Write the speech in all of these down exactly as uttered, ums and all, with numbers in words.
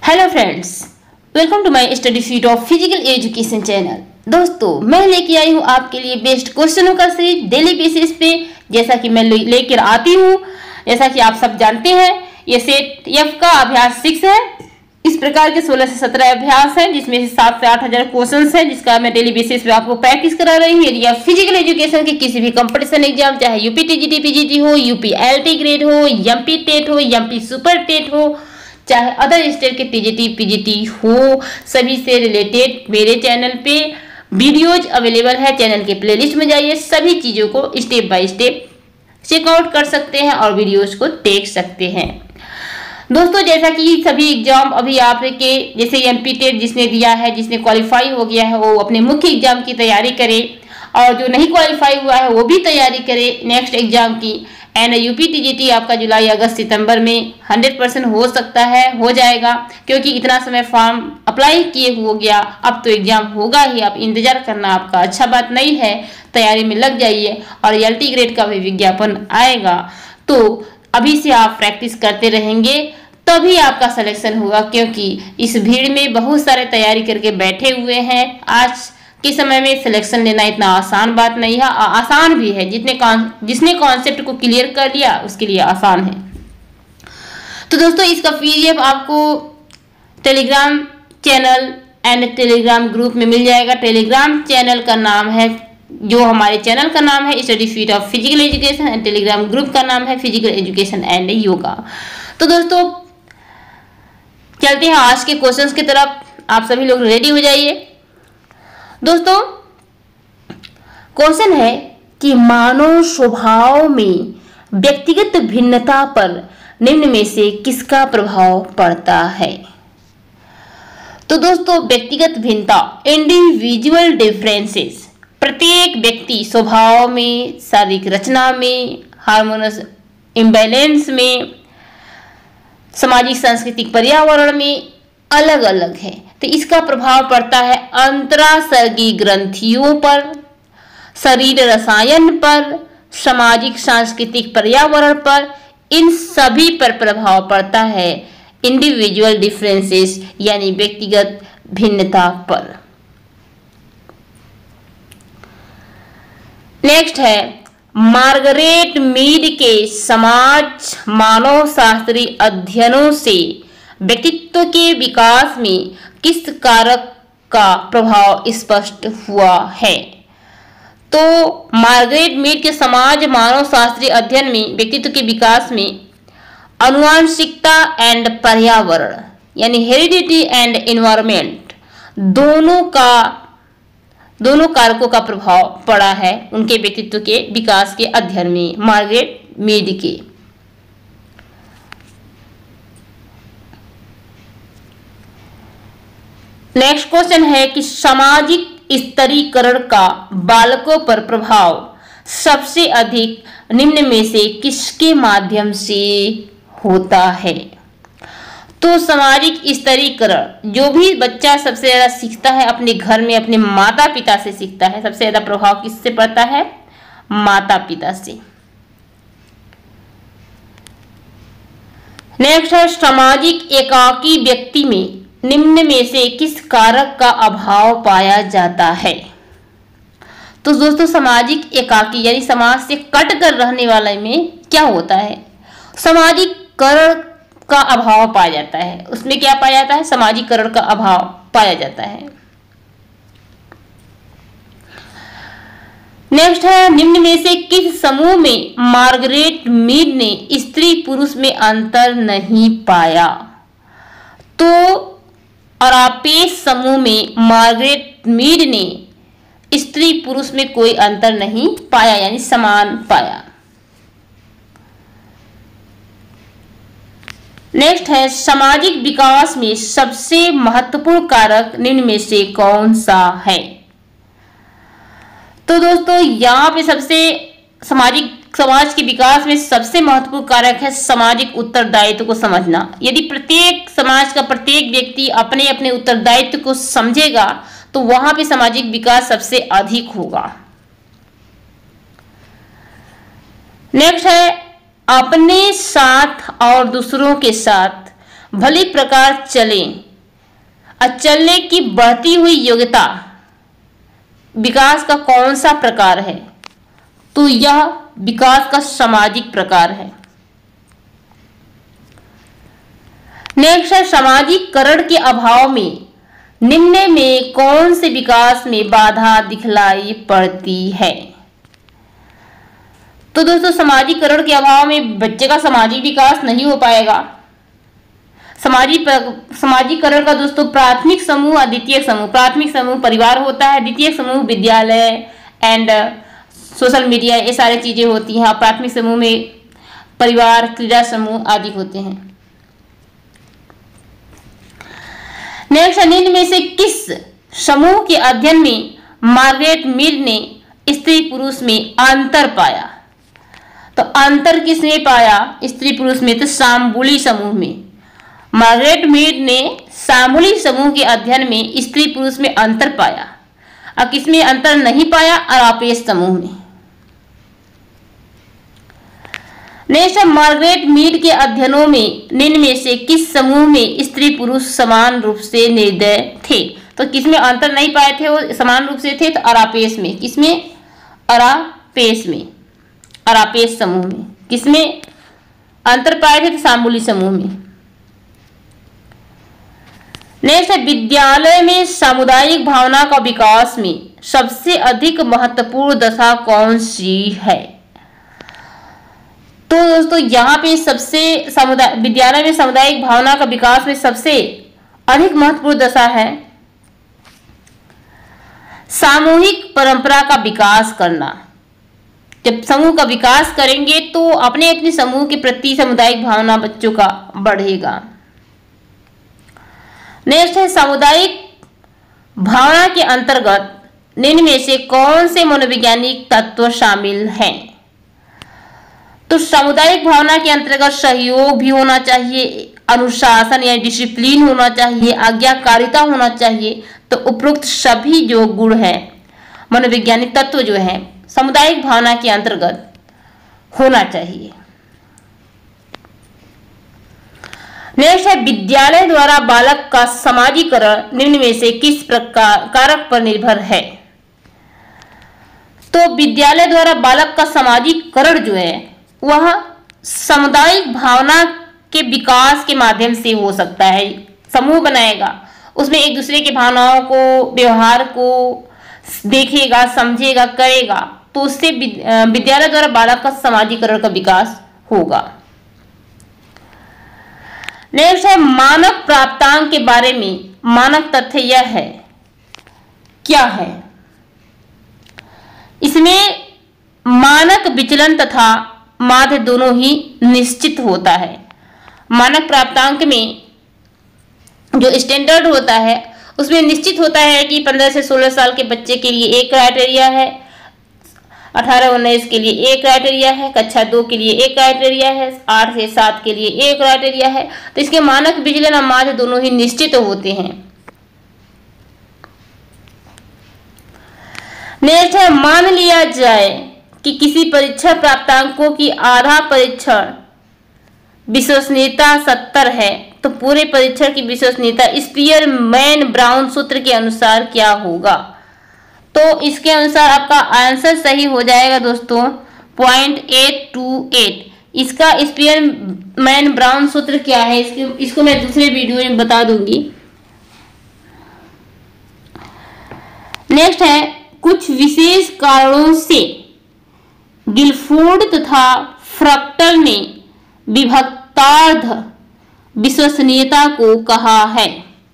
Hello friends, welcome to my study sheet of physical education channel. दोस्तों, मैं लेके आई हूँ आपके लिए बेस्ट क्वेश्चनों का सीरीज डेली बेसिस पे, जैसा कि मैं लेकर आती हूँ। जैसा कि आप सब जानते हैं, ये सेट एफ का अभ्यास सिक्स है। इस प्रकार के सोलह से सत्रह अभ्यास हैं, जिसमें से सात से आठ हजार क्वेश्चन हैं, जिसका मैं डेली बेसिस पे आपको प्रैक्टिस करा रही हूँ। यदि आप फिजिकल एजुकेशन के किसी भी कंपटीशन एग्जाम, चाहे यूपी टीजीटी पीजीटी हो, यूपी एलटी ग्रेड हो, एमपी टेट हो, एमपी सुपर टेट हो, चाहे अदर स्टेट के टीजीटी पीजीटी हो, सभी से रिलेटेड मेरे चैनल पे वीडियोज अवेलेबल है। चैनल के प्लेलिस्ट में जाइए, सभी चीज़ों को स्टेप बाय स्टेप चेकआउट कर सकते हैं और वीडियोज को देख सकते हैं। दोस्तों, जैसा कि सभी एग्जाम अभी आपके, जैसे एमपी टेट जिसने दिया है, जिसने क्वालिफाई हो गया है, वो अपने मुख्य एग्जाम की तैयारी करे, और जो नहीं क्वालिफाई हुआ है वो भी तैयारी करे नेक्स्ट एग्जाम की। एंड यूपी टीजीटी आपका जुलाई अगस्त सितंबर में हंड्रेड परसेंट हो सकता है, हो जाएगा, क्योंकि इतना समय फॉर्म अप्लाई किए हो गया। अब तो एग्जाम होगा ही, आप इंतजार करना आपका अच्छा बात नहीं है, तैयारी में लग जाइए। और एलटी ग्रेड का भी विज्ञापन आएगा, तो अभी से आप प्रैक्टिस करते रहेंगे तभी आपका सिलेक्शन होगा, क्योंकि इस भीड़ में बहुत सारे तैयारी करके बैठे हुए हैं। आज के समय में सिलेक्शन लेना इतना आसान बात नहीं है, आसान भी है, जितने जिसने कॉन्सेप्ट को क्लियर कर लिया उसके लिए आसान है। तो दोस्तों, इसका पीडीएफ आपको Telegram channel and Telegram group में मिल जाएगा। टेलीग्राम चैनल का नाम है, जो हमारे चैनल का नाम है study sheet of physical education, and Telegram group का नाम है फिजिकल एजुकेशन एंड योगा। तो दोस्तों, चलते हैं आज के क्वेश्चंस की तरफ। आप सभी लोग रेडी हो जाइए। दोस्तों, क्वेश्चन है कि मानव स्वभाव में व्यक्तिगत भिन्नता पर निम्न में से किसका प्रभाव पड़ता है। तो दोस्तों, व्यक्तिगत भिन्नता, इंडिविजुअल डिफरेंसेस, प्रत्येक व्यक्ति स्वभाव में, शारीरिक रचना में, हार्मोनस इम्बैलेंस में, सामाजिक सांस्कृतिक पर्यावरण में अलग अलग है। तो इसका प्रभाव पड़ता है अंतरासर्गी ग्रंथियों पर, शरीर रसायन पर, सामाजिक सांस्कृतिक पर्यावरण पर, इन सभी पर प्रभाव पड़ता है इंडिविजुअल डिफरेंसेस यानी व्यक्तिगत भिन्नता पर। नेक्स्ट है, मार्गरेट मीड के समाज मानव शास्त्रीय अध्ययनों से व्यक्तित्व के विकास में किस कारक का प्रभाव स्पष्ट हुआ है। तो मार्गरेट मीड के समाज मानव शास्त्रीय अध्ययन में व्यक्तित्व के विकास में आनुवंशिकता एंड पर्यावरण यानी हेरिडिटी एंड एनवायरनमेंट दोनों का दोनों कारकों का प्रभाव पड़ा है उनके व्यक्तित्व के विकास के अध्ययन में, मार्गरेट मीड के। नेक्स्ट क्वेश्चन है कि सामाजिक स्तरीकरण का बालकों पर प्रभाव सबसे अधिक निम्न में से किसके माध्यम से होता है। तो सामाजिक स्तरीकरण, जो भी बच्चा सबसे ज्यादा सीखता है अपने घर में, अपने माता पिता से सीखता है। सबसे ज्यादा प्रभाव किससे पड़ता है? माता पिता से। नेक्स्ट है, सामाजिक एकाकी व्यक्ति में निम्न में से किस कारक का अभाव पाया जाता है। तो दोस्तों, सामाजिक एकाकी यानी समाज से कट कर रहने वाले में क्या होता है? सामाजिकरण का अभाव पाया जाता है। उसमें क्या पाया जाता है? सामाजिकरण का अभाव पाया जाता है। नेक्स्ट है, निम्न में से किस समूह में मार्गरेट मीड ने स्त्री पुरुष में अंतर नहीं पाया। तो अरापेस समूह में मार्गरेट मीड ने स्त्री पुरुष में कोई अंतर नहीं पाया, यानी समान पाया। नेक्स्ट है, सामाजिक विकास में सबसे महत्वपूर्ण कारक निम्न में से कौन सा है। तो दोस्तों, यहाँ पे सबसे सामाजिक समाज के विकास में सबसे महत्वपूर्ण कारक है सामाजिक उत्तरदायित्व को समझना। यदि प्रत्येक समाज का प्रत्येक व्यक्ति अपने अपने उत्तरदायित्व को समझेगा तो वहां पे सामाजिक विकास सबसे अधिक होगा। नेक्स्ट है, अपने साथ और दूसरों के साथ भली प्रकार चलें और चलने की बढ़ती हुई योग्यता विकास का कौन सा प्रकार है? तो यह विकास का सामाजिक प्रकार है। नेक्स्ट है सामाजिकरण के अभाव में निम्न में कौन से विकास में बाधा दिखलाई पड़ती है? तो दोस्तों सामाजिकरण के अभाव में बच्चे का सामाजिक विकास नहीं हो पाएगा। सामाजिक सामाजिकरण का दोस्तों प्राथमिक समूह और द्वितीयक समूह, प्राथमिक समूह परिवार होता है, द्वितीयक समूह विद्यालय एंड सोशल मीडिया, ये सारी चीजें होती हैं। प्राथमिक समूह में परिवार, क्रीड़ा समूह आदि होते हैं। नेक्स्ट, निम्न में से किस समूह के अध्ययन में मार्गरेट मीड ने स्त्री पुरुष में अंतर पाया? तो अंतर किसने पाया स्त्री पुरुष में? तो शाम्बुली समूह में। मार्गरेट मीड ने शाम्बुली समूह के अध्ययन में स्त्री पुरुष में अंतर पाया और किसमें अंतर नहीं पाया? अरापेस समूह में। नेक्स्ट, मार्गरेट मीड के अध्ययनों में निम्न में से किस समूह में स्त्री पुरुष समान रूप से निर्दय थे? तो किसमें अंतर नहीं पाए थे, वो समान रूप से थे? तो अरापेस में। किसमें? अरापेस में, अरापेस समूह में। किसमें अंतर पाए थे? तो शाम्बुली समूह में। नेक्स्ट, विद्यालय में सामुदायिक भावना का विकास में सबसे अधिक महत्वपूर्ण दशा कौन सी है? तो दोस्तों यहाँ पे सबसे समुदाय विद्यालय में सामुदायिक भावना का विकास में सबसे अधिक महत्वपूर्ण दशा है सामूहिक परंपरा का विकास करना। जब समूह का विकास करेंगे तो अपने अपने समूह के प्रति सामुदायिक भावना बच्चों का बढ़ेगा। नेक्स्ट है सामुदायिक भावना के अंतर्गत निम्न में से कौन से मनोवैज्ञानिक तत्व शामिल हैं? तो सामुदायिक भावना के अंतर्गत सहयोग भी होना चाहिए, अनुशासन या डिसिप्लिन होना चाहिए, आज्ञाकारिता होना चाहिए। तो उपरोक्त सभी जो गुण हैं, मनोवैज्ञानिक तत्व जो हैं, सामुदायिक भावना के अंतर्गत होना चाहिए। नेक्स्ट है विद्यालय द्वारा बालक का समाजीकरण निम्न में से किस प्रकार कारक पर निर्भर है? तो विद्यालय द्वारा बालक का सामाजिकरण जो है वह सामुदायिक भावना के विकास के माध्यम से हो सकता है। समूह बनाएगा, उसमें एक दूसरे की भावनाओं को, व्यवहार को देखेगा, समझेगा, करेगा, तो उससे विद्यालय द्वारा बालक का सामाजिकरण का विकास होगा। नेक्स्ट है मानक प्राप्तांक के बारे में मानक तथ्य यह है, क्या है? इसमें मानक विचलन तथा माध्य दोनों ही निश्चित होता है। मानक प्राप्तांक में जो स्टैंडर्ड होता है उसमें निश्चित होता है कि पंद्रह से सोलह साल के बच्चे के लिए एक क्राइटेरिया है, अठारह उन्नीस के लिए एक क्राइटेरिया है, कक्षा दो के लिए एक क्राइटेरिया है, आठ से सात के लिए एक क्राइटेरिया है। तो इसके मानक विचलन और माध्य दोनों ही निश्चित होते हैं। नेक्स्ट है मान लिया जाए कि किसी परीक्षण प्राप्तांकों की आधा परीक्षण विश्वसनीयता सत्तर है, तो पूरे परीक्षण की विश्वसनीयता स्पीयरमैन ब्राउन सूत्र के अनुसार क्या होगा? तो इसके अनुसार आपका आंसर सही हो जाएगा दोस्तों पॉइंट एट टू एट। इसका स्पीयरमैन ब्राउन सूत्र क्या है, इसको इसको मैं दूसरे वीडियो में बता दूंगी। नेक्स्ट है कुछ विशेष कारणों से गिलफोर्ड तथा फ्रक्टल ने विभक्तार्ध विश्वसनीयता को कहा है,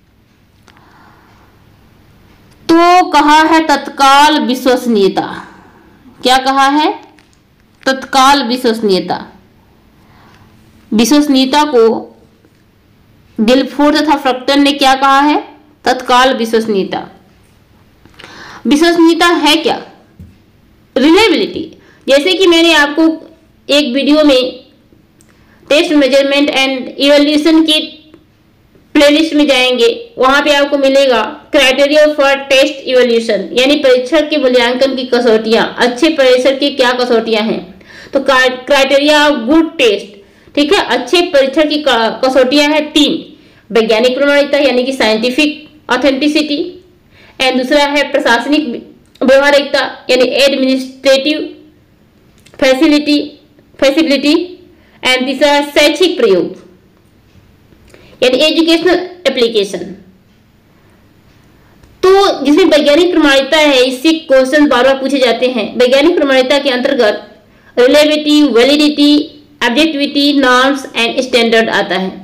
तो कहा है तत्काल विश्वसनीयता। क्या कहा है? तत्काल विश्वसनीयता। विश्वसनीयता को गिलफोर्ड तथा फ्रक्टल ने क्या कहा है? तत्काल विश्वसनीयता। विश्वसनीयता है क्या? रिलायबिलिटी। जैसे कि मैंने आपको एक वीडियो में टेस्ट मेजरमेंट एंड इवैल्यूएशन की प्लेलिस्ट में जाएंगे, वहां पे आपको मिलेगा क्राइटेरिया फॉर टेस्ट इवैल्यूएशन, यानी परीक्षण के मूल्यांकन की कसौटियां, अच्छे परीक्षण की क्या कसौटियां हैं। तो क्राइटेरिया ऑफ गुड टेस्ट, ठीक है, अच्छे परीक्षण की कसौटियां हैं तीन। वैज्ञानिक प्रमाणिकता यानी कि साइंटिफिक ऑथेंटिसिटी, एंड दूसरा है प्रशासनिक व्यवहारिकता यानी एडमिनिस्ट्रेटिव फैसिलिटी फैसिलिटी एंड तीसरा है शैक्षिक प्रयोग यानी एजुकेशनल एप्लीकेशन। तो जिसमें वैज्ञानिक प्रमाणिकता है, इससे क्वेश्चन बार बार पूछे जाते हैं। वैज्ञानिक प्रमाणिकता के अंतर्गत reliability, validity, objectivity, norms and standard आता है।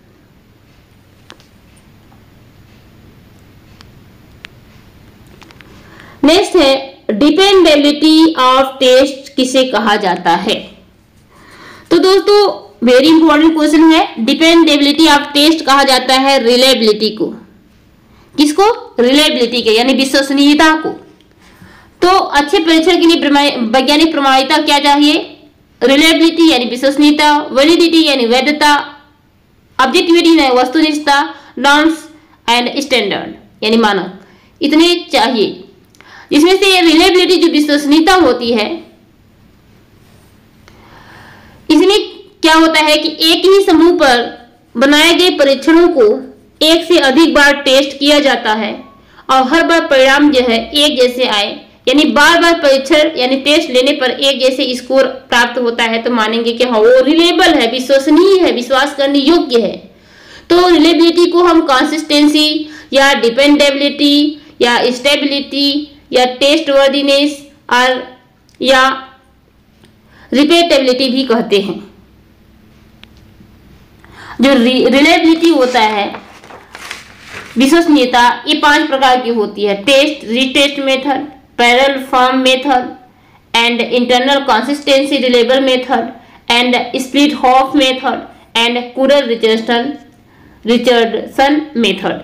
नेक्स्ट है डिपेंडेबिलिटी ऑफ टेस्ट किसे कहा जाता है। तो दोस्तों वेरी इंपॉर्टेंट क्वेश्चन है, डिपेंडेबिलिटी ऑफ टेस्ट कहा जाता है रिलायबिलिटी को। किसको? रिलायबिलिटी के यानी विश्वसनीयता को। तो अच्छे परीक्षण के लिए वैज्ञानिक प्रमाणिकता क्या चाहिए? रिलायबिलिटी यानी विश्वसनीयता, वैलिडिटी यानी वैधता, ऑब्जेक्टिविटी यानी वस्तुनिष्ठता, नॉर्म्स एंड स्टैंडर्ड यानी मानक, इतने चाहिए। इसमें से रिलायबिलिटी जो विश्वसनीयता होती है, इसमें क्या होता है कि एक ही समूह पर बनाए गए परीक्षणों को एक से अधिक बार टेस्ट किया जाता है और हर बार परिणाम जो है एक जैसे आए, यानी बार बार परीक्षण यानी टेस्ट लेने पर एक जैसे स्कोर प्राप्त होता है, तो मानेंगे कि हाँ वो रिलेबल है, विश्वसनीय है, विश्वास करने योग्य है। तो रिलेबिलिटी को हम कंसिस्टेंसी या डिपेंडेबिलिटी या स्टेबिलिटी या टेस्ट वर्दीनेस और या रिपीटेबिलिटी भी कहते हैं। जो रिलायबिलिटी होता है, विश्वसनीयता, ये पांच प्रकार की होती है: test, retest method, parallel form method and internal consistency reliable method and split half method and Kuder Richardson Richardson method.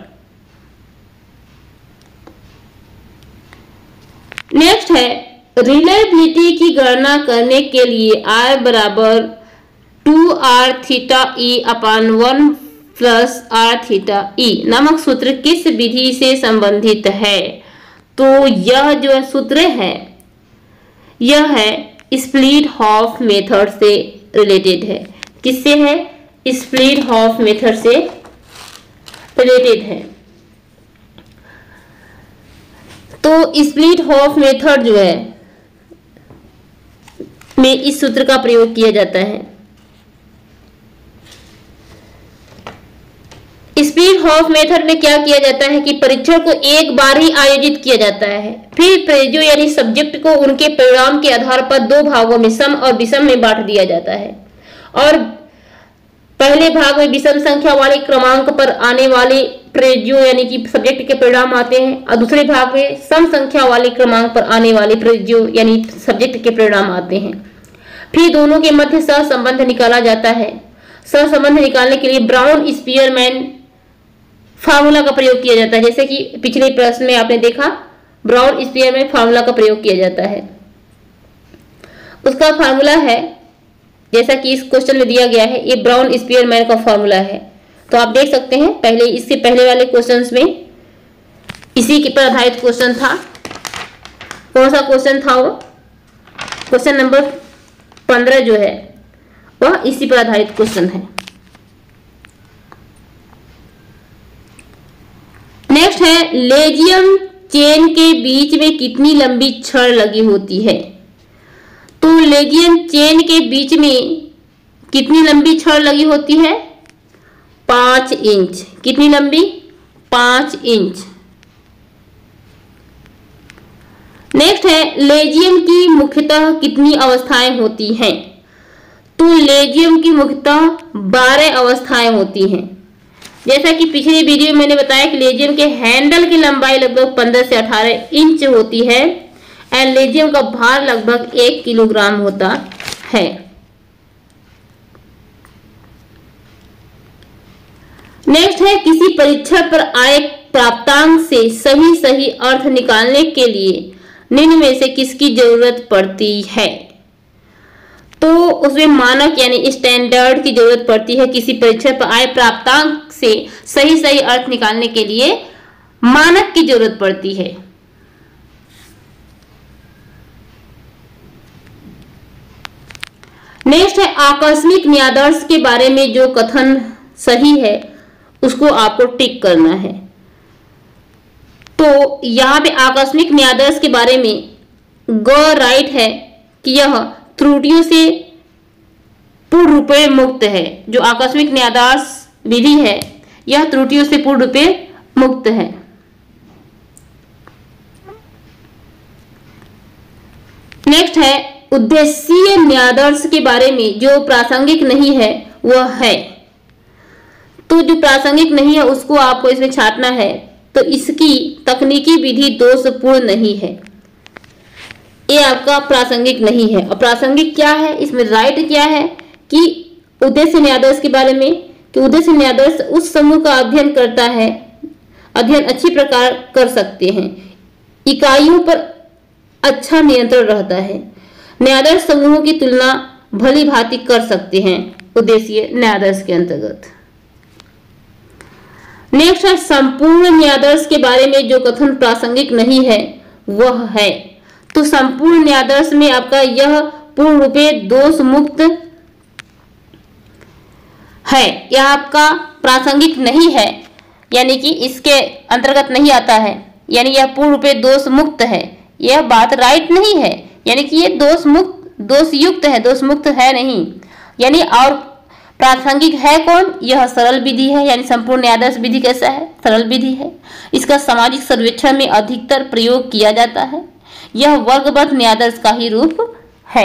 Next है रिलायबिलिटी की गणना करने के लिए आर बराबर two R theta E upon one plus R theta E नामक सूत्र किस विधि से संबंधित है? तो यह जो सूत्र है यह है स्प्लिट हॉफ मेथड से रिलेटेड है। किससे है? स्प्लिट हॉफ मेथड से रिलेटेड है। तो स्प्लिट हॉफ मेथड जो है में इस सूत्र का प्रयोग किया जाता है। स्प्लिट हॉफ मेथड में क्या किया जाता है कि परीक्षण को एक बार ही आयोजित किया जाता है, फिर प्रयोज्य यानी सब्जेक्ट को उनके परिणाम के आधार पर दो भागों में सम और विषम में बांट दिया जाता है और पहले भाग में विषम संख्या वाले क्रमांक पर आने वाले प्रयोज्यों यानी कि सब्जेक्ट के परिणाम आते हैं और दूसरे भाग में सम संख्या वाले क्रमांक पर आने वाले प्रयोज्यों यानी सब्जेक्ट के परिणाम आते हैं। फिर दोनों के मध्य सहसंबंध निकाला जाता है। सहसंबंध निकालने के लिए ब्राउन स्पीयरमैन फार्मूला का प्रयोग किया जाता है। जैसे कि पिछले प्रश्न में आपने देखा, ब्राउन स्पीयरमैन फार्मूला का प्रयोग किया जाता है। उसका फार्मूला है जैसा कि इस क्वेश्चन में दिया गया है, ये ब्राउन स्पीयरमैन का फार्मूला है। तो आप देख सकते हैं, पहले इससे पहले वाले क्वेश्चंस में इसी के पर आधारित क्वेश्चन था। कौन सा क्वेश्चन था वो? क्वेश्चन नंबर पंद्रह जो है वह इसी पर आधारित क्वेश्चन है। नेक्स्ट है लेजियम चेन के बीच में कितनी लंबी छड़ लगी होती है? तो लेजियम चेन के बीच में कितनी लंबी छड़ लगी होती है? पांच इंच। कितनी लंबी? पांच इंच। नेक्स्ट है लेजियम की मुख्यतः कितनी अवस्थाएं होती हैं? तो लेजियम की मुख्यतः बारह अवस्थाएं होती हैं। जैसा कि पिछले वीडियो में मैंने बताया कि लेजियम के हैंडल की लंबाई लगभग पंद्रह से अठारह इंच होती है एंड लेजियम का भार लगभग एक किलोग्राम होता है। नेक्स्ट है किसी परीक्षण पर आए प्राप्तांक से सही सही अर्थ निकालने के लिए निम्न में से किसकी जरूरत पड़ती है? तो उसमें मानक यानी स्टैंडर्ड की जरूरत पड़ती है। किसी परीक्षण पर आए प्राप्तांक से सही सही अर्थ निकालने के लिए मानक की जरूरत पड़ती है। नेक्स्ट है आकस्मिक न्यायाधीश के बारे में जो कथन सही है उसको आपको टिक करना है। तो यहाँ पे आकस्मिक न्यायाधीश के बारे में ग राइट है कि यह त्रुटियों से पूर्ण रूप में मुक्त है। जो आकस्मिक न्यायाधीश विधि है यह त्रुटियों से पूर्ण रूप में मुक्त है। नेक्स्ट है उद्देश्य न्यायाधीश के बारे में जो प्रासंगिक नहीं है वह है। तो जो प्रासंगिक नहीं है उसको आपको इसमें छांटना है। तो इसकी तकनीकी विधि दोषपूर्ण नहीं है, ये आपका प्रासंगिक नहीं है। और प्रासंगिक क्या है, इसमें राइट क्या है कि उद्देश्य न्यायाधीश के बारे में कि उद्देश्य न्यायाधीश उस समूह का अध्ययन करता है, अध्ययन अच्छी प्रकार कर सकते हैं, इकाइयों पर अच्छा नियंत्रण रहता है, न्यायाधीश समूहों की तुलना भली भांति कर सकते हैं उद्देश्य न्यायाधीश के अंतर्गत। नेक्स्ट है संपूर्ण न्यायाधीश के बारे में जो कथन प्रासंगिक नहीं है वह है। तो संपूर्ण न्यायाधीश में आपका यह पूर्ण रूप से दोष मुक्त है, यह आपका प्रासंगिक नहीं है, यानी कि इसके अंतर्गत नहीं आता है, यानी यह पूर्ण रूप से दोष मुक्त है। यह बात राइट नहीं है, यानी कि ये दोष मुक्त दोष युक्त है, दोष मुक्त है नहीं। यानी और प्रासंगिक है कौन, यह सरल विधि है। यानी संपूर्ण न्यायाधीश विधि कैसा है, सरल विधि है। इसका सामाजिक सर्वेक्षण में अधिकतर प्रयोग किया जाता है। यह वर्गबद्ध न्यायाधीश का ही रूप है।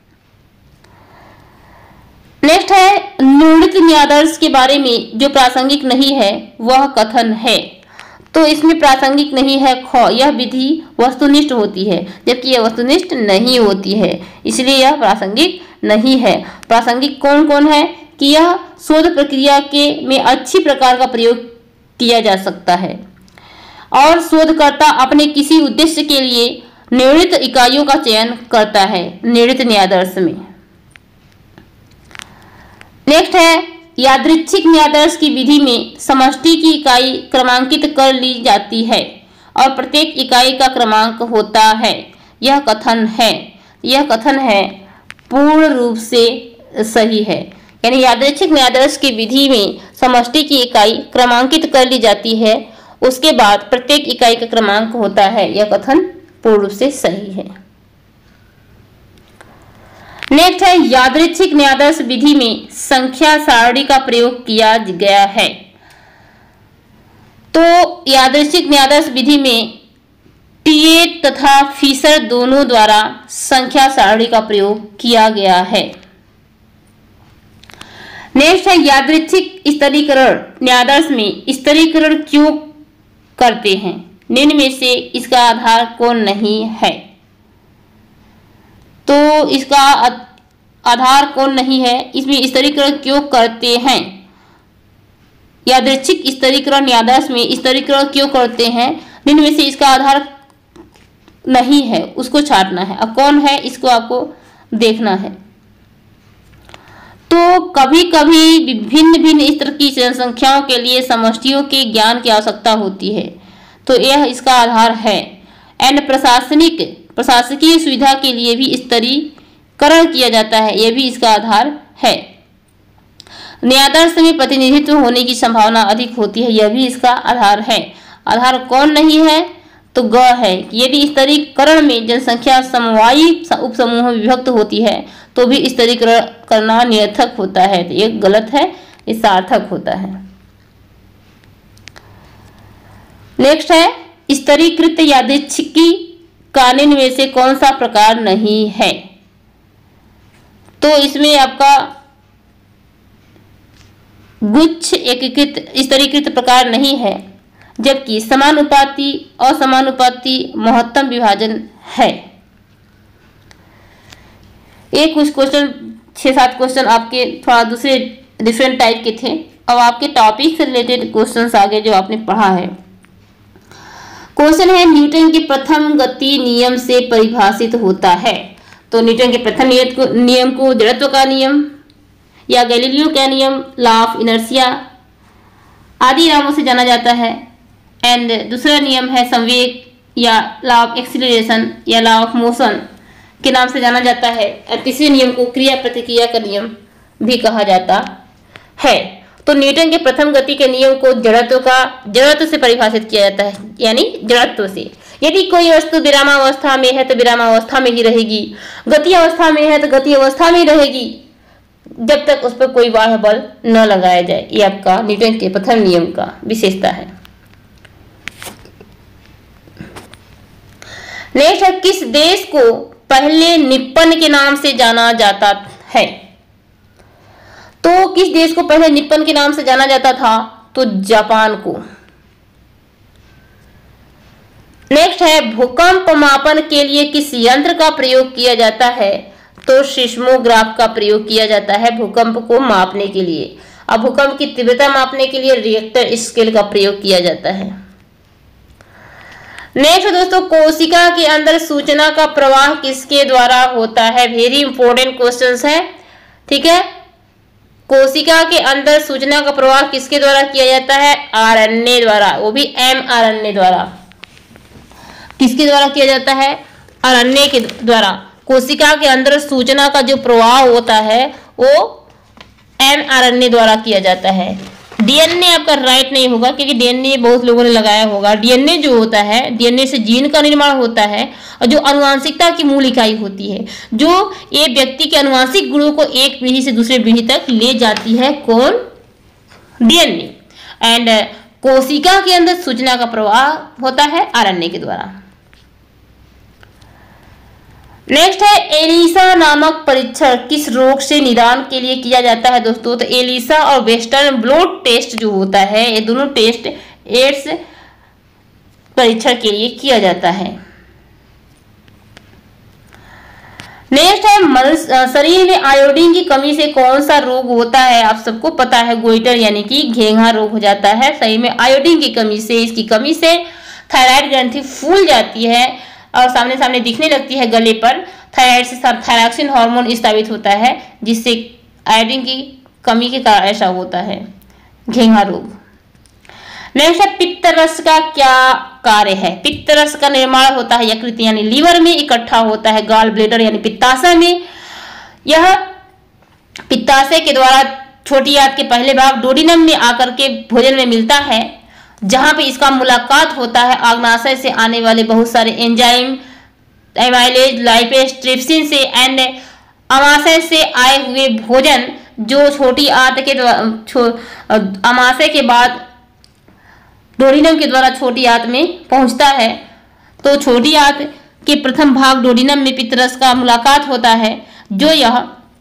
नेक्स्ट है निर्णीत न्यायाधीश के बारे में जो प्रासंगिक नहीं है वह कथन है। तो इसमें प्रासंगिक नहीं है ख, यह विधि वस्तुनिष्ठ होती है जबकि यह वस्तुनिष्ठ नहीं होती है, इसलिए यह प्रासंगिक नहीं है। प्रासंगिक कौन कौन है कि यह शोध प्रक्रिया के में अच्छी प्रकार का प्रयोग किया जा सकता है और शोधकर्ता अपने किसी उद्देश्य के लिए निर्णीत इकाइयों का चयन करता है निर्णीत न्यायाधीश में। नेक्स्ट है यादृच्छिक न्यायाधीश की विधि में समष्टि की इकाई क्रमांकित कर ली जाती है और प्रत्येक इकाई का क्रमांक होता है। यह कथन है यह कथन है पूर्ण रूप से सही है। यानी यादृच्छिक न्यायाधीश की विधि में समष्टि की इकाई क्रमांकित कर ली जाती है, उसके बाद प्रत्येक इकाई का क्रमांक होता है। यह कथन पूर्ण रूप से सही है। नेक्स्ट है यादृच्छिक न्यायाधीश विधि में संख्या सारणी का प्रयोग किया गया है। तो यादृच्छिक न्यायाधीश विधि में टीए तथा फिशर दोनों द्वारा संख्या सारणी का प्रयोग किया गया है। नेक्स्ट है यादृच्छिक स्तरीकरण न्यायाधीश में स्तरीकरण क्यों करते हैं, निम्न में से इसका आधार कौन नहीं है। तो इसका आधार कौन नहीं है, इसमें स्तरीकरण क्यों करते हैं, यादृच्छिक स्तरीकरण न्यायाधीश में स्तरीकरण क्यों करते हैं, निम्न में से इसका आधार नहीं है, उसको छांटना है। अब कौन है इसको आपको देखना है। तो कभी कभी भिन्न भिन्न स्तर की जनसंख्याओं के लिए समष्टियों के ज्ञान की आवश्यकता होती है, तो यह इसका आधार है। एंड प्रशासनिक प्रशासकीय सुविधा के लिए भी स्तरीकरण किया जाता है, यह भी इसका आधार है। न्यायाधीश में प्रतिनिधित्व होने की संभावना अधिक होती है, यह भी इसका आधार है। आधार कौन नहीं है, तो ग है। यदि स्तरीकरण में जनसंख्या समवायी उपसमूह में विभक्त होती है तो भी स्तरीकरण करना निरर्थक होता है, तो ये गलत है, ये सार्थक होता है। नेक्स्ट है स्तरीकृत यादृच्छिकी कानून में से कौन सा प्रकार नहीं है। तो इसमें आपका गुच्छ एकीकृत स्तरीकृत प्रकार नहीं है, जबकि समानुपाती असमानुपाती महत्तम विभाजन है। एक कुछ क्वेश्चन छह सात क्वेश्चन आपके थोड़ा दूसरे डिफरेंट टाइप के थे। अब आपके टॉपिक से रिलेटेड क्वेश्चंस आगे जो आपने पढ़ा है। क्वेश्चन है न्यूटन के प्रथम गति नियम से परिभाषित होता है। तो न्यूटन के प्रथम नियम को नियम को जड़त्व का नियम या गैलीलियो का नियम, लॉ ऑफ इनर्शिया आदि नामों से जाना जाता है। एंड दूसरा नियम है संवेग या लॉ ऑफ एक्सीलरेशन या लॉ ऑफ मोशन के नाम से जाना जाता है। और तीसरे नियम को क्रिया प्रतिक्रिया का नियम भी कहा जाता है। तो तो न्यूटन के प्रथम गति के नियम को जड़त्व का जड़त्व से परिभाषित किया जाता है, यानी जड़त्व से। यदि कोई वस्तु विरामावस्था में है तो विरामावस्था में ही रहेगी, गति अवस्था में है तो गति अवस्था में ही रहेगी, जब तक उस पर कोई बाह्य बल न लगाया जाए। ये आपका न्यूटन के प्रथम नियम का विशेषता है। नेक्स्ट है, किस देश को पहले निप्पन के नाम से जाना जाता है? तो किस देश को पहले निप्पन के नाम से जाना जाता था? तो जापान को। नेक्स्ट है, भूकंप मापन के लिए किस यंत्र का प्रयोग किया जाता है? तो सिस्मोग्राफ का प्रयोग किया जाता है भूकंप को मापने के लिए। अब भूकंप की तीव्रता मापने के लिए रिएक्टर स्केल का प्रयोग किया जाता है। नेक्स्ट दोस्तों, कोशिका के अंदर सूचना का प्रवाह किसके द्वारा होता है? वेरी इंपॉर्टेंट क्वेश्चंस है, ठीक है। कोशिका के अंदर सूचना का प्रवाह किसके द्वारा किया जाता है? आरएनए द्वारा, वो भी एमआरएनए द्वारा। किसके द्वारा किया जाता है? आरएनए के द्वारा। कोशिका के अंदर सूचना का जो प्रवाह होता है वो एमआरएनए द्वारा किया जाता है। डीएनए आपका राइट नहीं होगा, क्योंकि डीएनए बहुत लोगों ने लगाया होगा। डीएनए जो होता है, डीएनए से जीन का निर्माण होता है, और जो आनुवंशिकता की मूल इकाई होती है, जो एक व्यक्ति के आनुवंशिक गुणों को एक पीढ़ी से दूसरे पीढ़ी तक ले जाती है, कौन? डीएनए। एंड कोशिका के अंदर सूचना का प्रवाह होता है आरएनए के द्वारा। नेक्स्ट है, एलिसा नामक परीक्षण किस रोग से निदान के लिए किया जाता है दोस्तों? तो एलिसा और वेस्टर्न ब्लड टेस्ट जो होता है, ये दोनों टेस्ट एड्स परीक्षण के लिए किया जाता है। नेक्स्ट है, मनुष्य शरीर में आयोडीन की कमी से कौन सा रोग होता है? आप सबको पता है, गोइटर यानी कि घेंघा रोग हो जाता है। शरीर में आयोडीन की कमी से, इसकी कमी से थायराइड ग्रंथि फूल जाती है और सामने सामने दिखने लगती है गले पर। थायराइड से थायरॉक्सिन हार्मोन स्रावित होता है, जिससे आयोडीन की कमी के कारण ऐसा होता है घेंघा रोग। नेक्स्ट है, पित्त रस का क्या कार्य है? पित्त रस का निर्माण होता है यकृत यानी लीवर में, इकट्ठा होता है गॉल ब्लैडर यानी पित्ताशय में। यह पित्ताशय के द्वारा छोटी आंत के पहले भाग डोडिनम में आकर के भोजन में मिलता है, जहां पे इसका मुलाकात होता है आग्नाशय से आने वाले बहुत सारे एंजाइम, एमाइलेज, लाइपेज, ट्रिप्सिन से, एंड अमाशय से आए हुए भोजन जो छोटी आंत के अमाशय के बाद डोडिनम के द्वारा छोटी आंत में पहुंचता है। तो छोटी आंत के प्रथम भाग डोडिनम में पित्तरस का मुलाकात होता है, जो यह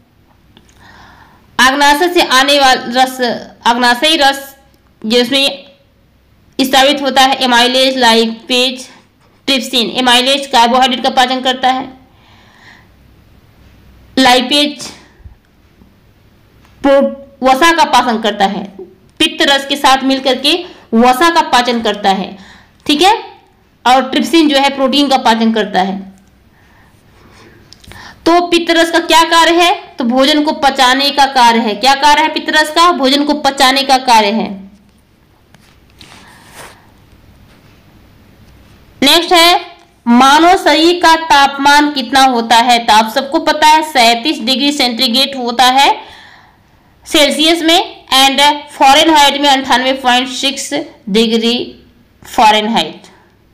आग्नाशय से आने वाला रस, आग्नाशयी रस जिसमें स्रावित होता है amylase, lipase, trypsin. Amylase carbohydrate का पाचन करता है, लाइपेज वसा का पाचन करता है, पित्त रस के साथ मिलकर के वसा का पाचन करता है, ठीक है, और ट्रिप्सिन जो है प्रोटीन का पाचन करता है। तो पित्त रस का क्या कार्य है? तो भोजन को पचाने का कार्य है। क्या कार्य है पित्त रस का? भोजन को पचाने का कार्य है। नेक्स्ट है, मानव शरीर का तापमान कितना होता है? तो आप सबको पता है सैंतीस डिग्री सेंटीग्रेड होता है सेल्सियस में, एंड फॉरेनहाइट में अंठानवे point six degree Fahrenheit.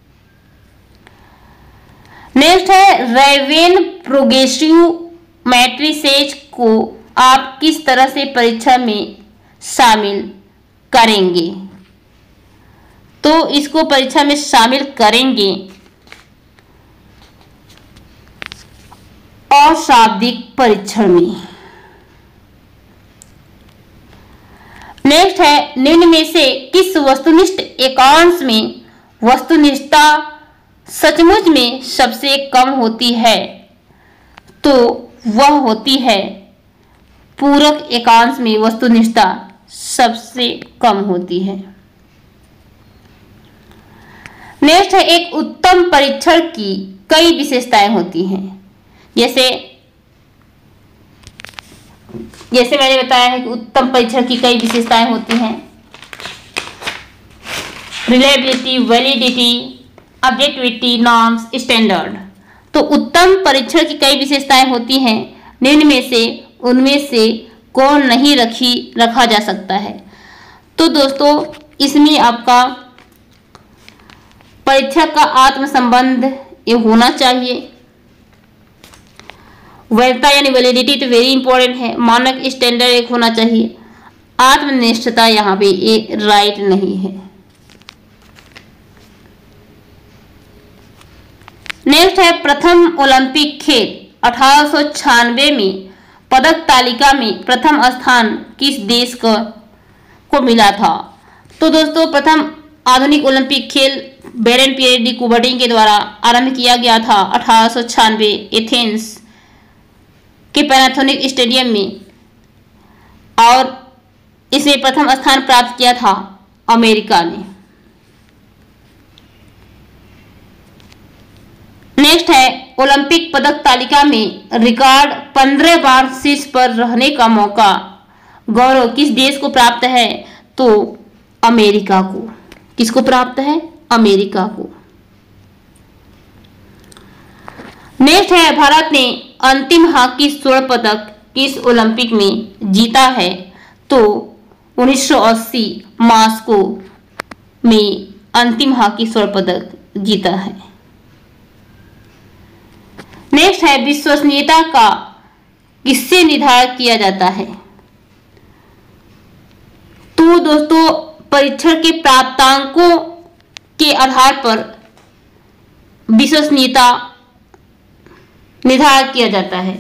Next है, रेवेन प्रोग्रेसिव मैट्रिसेज को आप किस तरह से परीक्षा में शामिल करेंगे? तो इसको परीक्षा में शामिल करेंगे अशाब्दिक परीक्षण में। नेक्स्ट है, निम्न में से किस वस्तुनिष्ठ एकांश में वस्तुनिष्ठता सचमुच में सबसे कम होती है? तो वह होती है पूरक एकांश में वस्तुनिष्ठता सबसे कम होती है। नेक्स्ट है, एक उत्तम परीक्षण की कई विशेषताएं होती हैं, जैसे जैसे मैंने बताया है कि उत्तम परीक्षण की कई विशेषताएं होती हैं। Reliability, validity, objectivity, norms, standard. तो उत्तम परीक्षण की कई विशेषताएं होती हैं, निम्न में से उनमें से कौन नहीं रखी रखा जा सकता है? तो दोस्तों इसमें आपका परीक्षक का आत्म संबंध ये होना चाहिए। वैधता यानी वैलिडिटी तो वेरी इंपॉर्टेंट है। मानक स्टैंडर्ड एक होना चाहिए। आत्मनिष्ठता यहाँ पे ये राइट नहीं है। नेक्स्ट है प्रथम ओलंपिक खेल अठारह सौ छियानवे में पदक तालिका में प्रथम स्थान किस देश को को मिला था? तो दोस्तों प्रथम आधुनिक ओलंपिक खेल बेरेन पियरे डी कुबर्टिन के द्वारा आरंभ किया गया था अठारह सौ छियानवे एथेंस के पैनाथोनिक स्टेडियम में, और इसमें प्रथम स्थान प्राप्त किया था अमेरिका ने। नेक्स्ट है ओलंपिक पदक तालिका में रिकॉर्ड पंद्रह बार शीर्ष पर रहने का मौका गौरव किस देश को प्राप्त है? तो अमेरिका को। किसको प्राप्त है? अमेरिका को। नेक्स्ट है भारत ने अंतिम हॉकी स्वर्ण पदक किस ओलंपिक में जीता है? तो उन्नीस सौ अस्सी मॉस्को में अंतिम हॉकी स्वर्ण पदक जीता है। नेक्स्ट है विश्वसनीयता का किससे निर्धारण किया जाता है? तो दोस्तों परीक्षण के प्राप्तांकों के आधार पर विश्वसनीयता निर्धारण किया जाता है।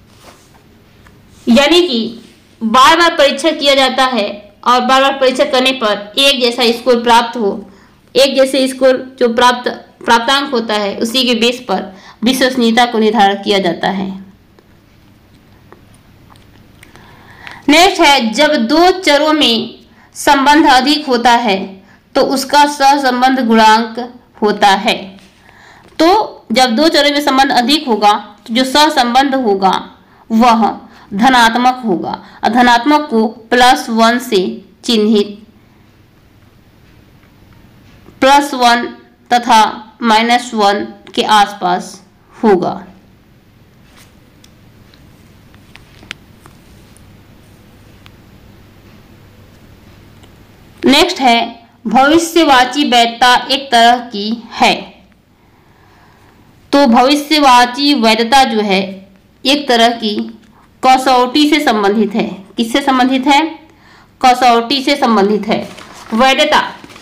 यानी कि बार बार परीक्षण किया जाता है और बार बार परीक्षण करने पर एक जैसा स्कोर प्राप्त हो, एक जैसे स्कोर जो प्राप्त प्राप्तांक होता है उसी के बेस पर विश्वसनीयता को निर्धारण किया जाता है। नेक्स्ट है जब दो चरों में संबंध अधिक होता है तो उसका सहसंबंध गुणांक होता है। तो जब दो चरों में संबंध अधिक होगा तो जो सहसंबंध होगा वह धनात्मक होगा, और धनात्मक को प्लस वन से चिन्हित प्लस वन तथा माइनस वन के आसपास होगा। नेक्स्ट है भविष्यवाची वैधता एक तरह की है। तो भविष्यवाची वैधता जो है एक तरह की कसौटी से संबंधित है। किससे संबंधित है? कसौटी से संबंधित है। वैधता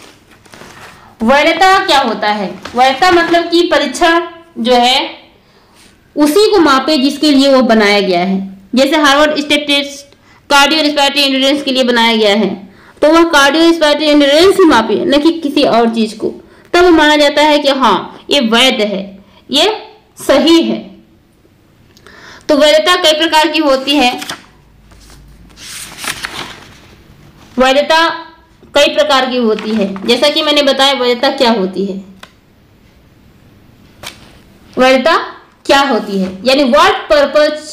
वैधता क्या होता है? वैधता मतलब कि परीक्षण जो है उसी को मापे जिसके लिए वो बनाया गया है। जैसे Harvard state test cardio respiratory endurance के लिए बनाया गया है, तो वह कार्डियो रेस्पिरेटरी एंड्योरेंस ही मापे, न कि किसी और चीज को, तब वो माना जाता है कि हाँ ये वैध है, ये सही है। तो वैधता कई प्रकार की होती है। वैधता कई प्रकार की होती है, जैसा कि मैंने बताया वैधता क्या होती है। वैधता क्या होती है यानी व्हाट पर्पज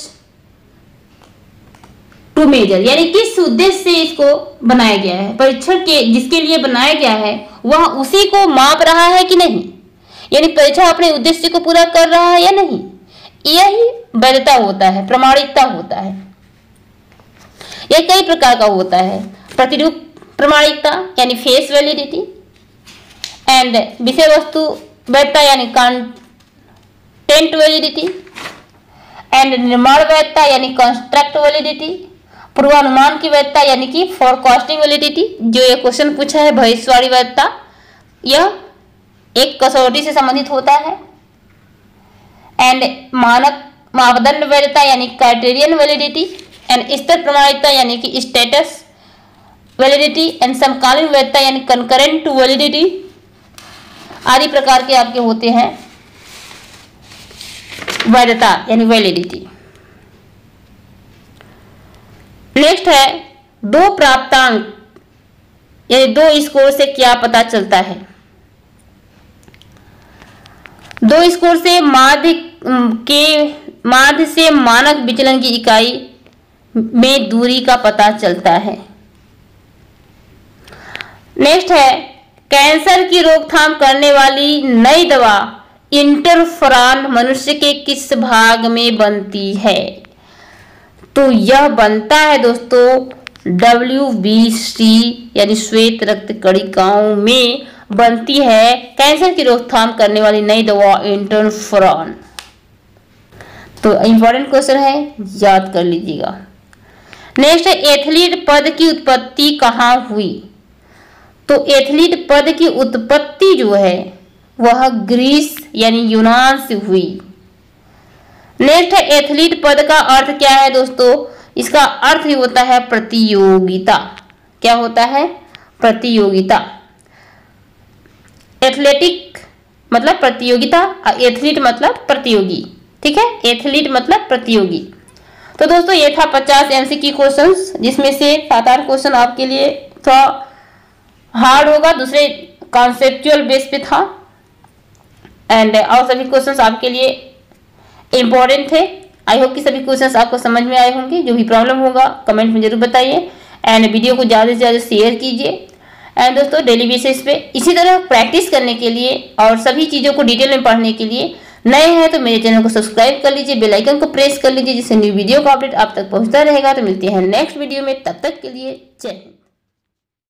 टू मेजर, यानी किस उद्देश्य से इसको बनाया गया है। परीक्षण के जिसके लिए बनाया गया है वह उसी को माप रहा है कि नहीं, यानी परीक्षण अपने उद्देश्य को पूरा कर रहा है या नहीं, यही वैधता होता है, प्रमाणिकता होता है। यह कई प्रकार का होता है। प्रतिरूप प्रमाणिकता यानी फेस वैलिडिटी, एंड विषय वस्तु वैधता यानी कंटेंट वैलिडिटी, एंड निर्माण वैधता यानी कंस्ट्रक्ट वैलिडिटी, पूर्वानुमान की वैधता यानी कि फोरकास्टिंग वैलिडिटी, जो ये क्वेश्चन पूछा है भविष्यवाणी वैधता, यह एक कसौटी से संबंधित होता है। एंड मानक मापदंड वैधता यानी क्राइटेरियन वैलिडिटी, एंड स्तर प्रमाणिकता यानी कि स्टेटस वैलिडिटी, एंड समकालीन वैधता यानी कंकरेंट वैलिडिटी आदि प्रकार के आपके होते हैं वैधता यानी वैलिडिटी। नेक्स्ट है दो प्राप्तांक यानी दो स्कोर से क्या पता चलता है। दो स्कोर से माध्य के माध्य से मानक विचलन की इकाई में दूरी का पता चलता है। नेक्स्ट है कैंसर की रोकथाम करने वाली नई दवा इंटरफेरॉन मनुष्य के किस भाग में बनती है? तो यह बनता है दोस्तों डब्ल्यू बी सी यानी श्वेत रक्त कणिकाओं में बनती है कैंसर की रोकथाम करने वाली नई दवा इंटरफेरॉन। तो इंपॉर्टेंट क्वेश्चन है, याद कर लीजिएगा। नेक्स्ट है एथलीट पद की उत्पत्ति कहाँ हुई। तो एथलीट पद की उत्पत्ति जो है वह ग्रीस यानी यूनान से हुई। नेक्स्ट है एथलीट पद का अर्थ क्या है दोस्तों। इसका अर्थ ही होता है प्रतियोगिता। क्या होता है, प्रतियोगिता। एथलेटिक मतलब प्रतियोगिता, एथलीट मतलब प्रतियोगी। ठीक है, एथलीट मतलब प्रतियोगी। तो दोस्तों ये था पचास एमसीक्यू क्वेश्चंस, जिसमें से सात आठ क्वेश्चन आपके लिए थोड़ा हार्ड होगा, दूसरे कॉन्सेप्चुअल बेस पे था, एंड और सभी क्वेश्चंस आपके लिए इंपॉर्टेंट थे। आई होप कि सभी क्वेश्चंस आपको समझ में आए होंगे। जो भी प्रॉब्लम होगा कमेंट में जरूर बताइए, एंड वीडियो को ज़्यादा से ज़्यादा शेयर कीजिए। एंड दोस्तों डेली बेसिस पे इसी तरह प्रैक्टिस करने के लिए और सभी चीज़ों को डिटेल में पढ़ने के लिए नए हैं तो मेरे चैनल को सब्सक्राइब कर लीजिए, बेल आइकन को प्रेस कर लीजिए, जिससे न्यू वीडियो का अपडेट आप तक पहुंचता रहेगा। तो मिलते हैं नेक्स्ट वीडियो में, तब तक के लिए जय हिंद।